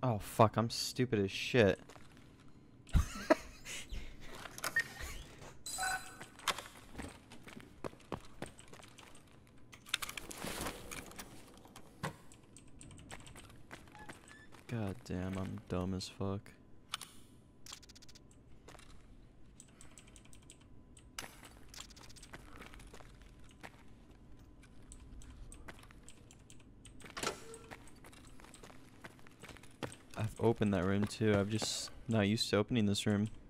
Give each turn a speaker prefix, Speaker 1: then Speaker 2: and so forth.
Speaker 1: Oh fuck, I'm stupid as shit. God damn, I'm dumb as fuck. I've opened that room too. I've just not used to opening this room.